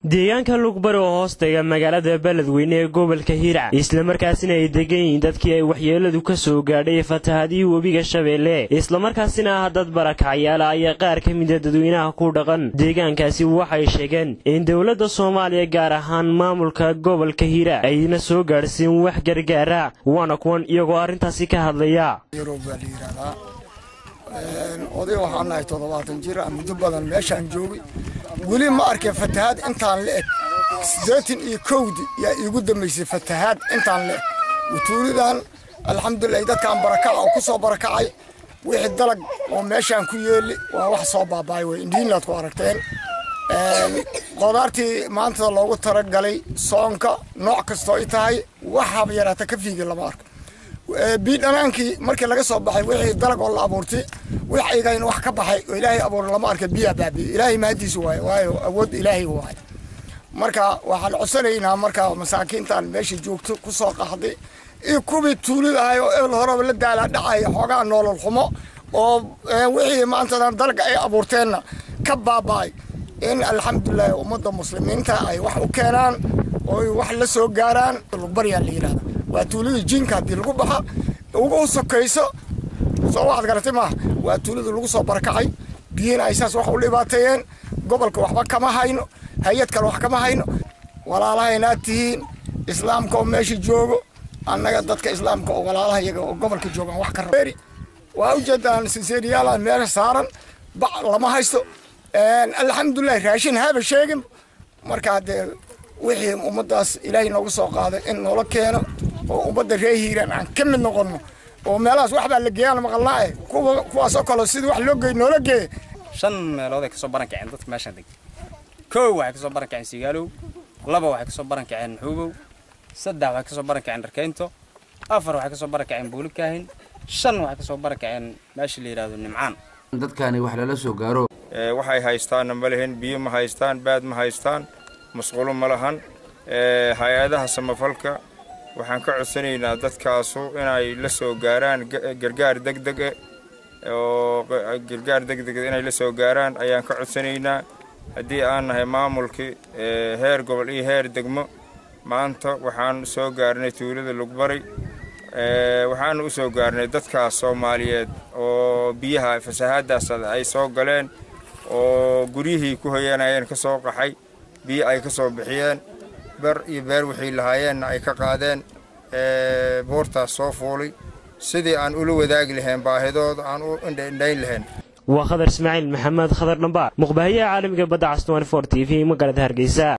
deegaanka Lugbaro hoostaga magaalada Beledweyne ee gobolka Hiiraan isla markaasina ay degan yihiin dadkii ay waxyeeladu ka soo gaadhay fatahaadii webiga Shabeelle isla markaasina dad barakacyaal ay qaar ka mid ah dadweynaha ku dhaqan deegaankaasi waxay sheegeen in dawladda Soomaaliya gaar ahaan maamulka gobolka Hiiraan ayna soo gaarsiin wax gargaar ah waana kuwan iyagoo arintaasi ka hadlaya oday waxaan nahay 70 jir ah muddo badan meeshaan joogay wali ma arkay fatahaad intaan la eg 81 yaa igu dambeysay fatahaad intaan la eg wutuulidan alxamdulillah dadkaan barakac oo ku soo barakacay wixii dalag oo meeshaan ku yeelay waa wax soo baabay way indiinad ku aragteen qodaartii maanta loogu talagalay soonka nooc kasto ay tahay waxa yarata ka fiigi lama arko biidanaanki markii laga soo baxay wixii dalag oo la abuurtay wax aygaan wax ka baxay oo ilaahay abuur lama arka biya baabi ilaahay maadiisu waayo awood ilaahay waayo marka waxaan codsanaynaa marka masaakiintan meesha joogto ku soo qaxday kubi tuulidahay oo ewl hore la daala dhacay xogaa nolol xumo oo wixii maanta dalag ay abuurteenna ka baabay in alxamdulillah ummadda muslimiinta ay wax u keenaan oo wax la soo gaaraan Lugbariya la yiraahdo waa tuulada jinka dil lagu baxa ugu sokayso soo wax garatay ma waa tuulada lagu soo barakacay biina ay saas wax u dhibaateeyeen gobolka waxba kama hayno hay'ad kale wax kama hayno walaalahayna tihiin islaamka oo meesha joogo annaga dadka islaamka oo walaalaha iyaga oo gobolka joogan wax ka rabeeri waa u jeedaan sinseeriyaal meel saaran ba lama haysto alxamdulillah raashin haba sheegin marka wixii ummadaas ilaahay noogu soo qaaday in noola keeno oo ummadda reer Hiiraan aan ka mid noqono oo meelahaas waxba la geeyaan maqalnaa kuwaas oo kale sidii wax loo geey noola geey shan meelood ay ka soo barakaceen dadka meesha deg koow waxay ka soo barakaceen Sigaalow laba waxay ka soo barakaceen Xuubow saddex waxay ka soo barakaceen Dharkeynto afar waxay ka soo barakaceen Buulkaahin shan waxay ka soo barakaceen meesha la yiraahdo Nimcaan dadkani wax la soo gaaro waxay haystaan ma lahayn biyo ma haystaan baad ma haystaan masquulo ma lahan hay'adaha samafalka waxaan ka codsanaynaa dadkaasu inay la soo gaaraan gargaar degdeg inay la soo gaaraan ayaan ka codsanaynaa haddii aan nahay maamulkii heer gobol iyo heer degmo maanta waxaan soo gaarnay tuulada Lugbari waxaan u soo gaarnay dadkaas Soomaaliyeed oo biyaha fasahaadaas ay soo galeen oo guriyihii ku hoyanayeen ka soo qaxay biyo ay ka soo bixiyeen bar iyo beer wixii lahaayeen ay ka qaadeen boortaas soo fuulay sidii aan ula wadaagi lahayn baahidooda aan u indhayn lahayn waa Khadar Ismaaciil Maxamed Khadar Dhambaar muqbaahiyaha caalamiga badda Castaan 4 TV magaalada Hargeysa.